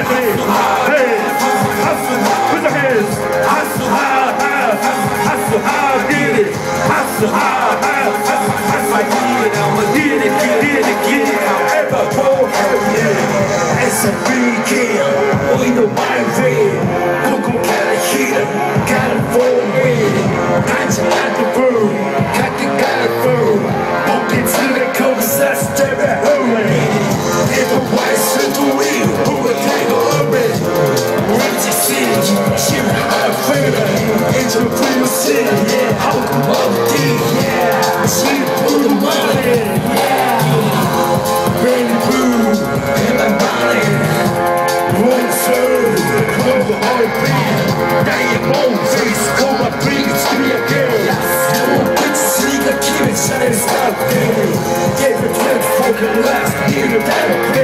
Exactly. Hey, hustle. Put your hands. Hustle hard, get it. Hustle hard, hustle. I need it. I'ma get it. However, it's a free kill. We know my red. Coco got a heater. Got a full win. Got you at the room. Got a room. Walk into the coast. That's Jerry Hurry. If a white simple wheel, who would take a orange? Rich city, she was my favorite. Into a real city, yeah. How come up deep, yeah. She put the money, yeah. Really blue, in my body. One serve, from the heartbeat. Now you won't face, come my dreams to me again. Don't quit sleep, I keep it shining, stop there. Gave it 12 fucking last, give it that.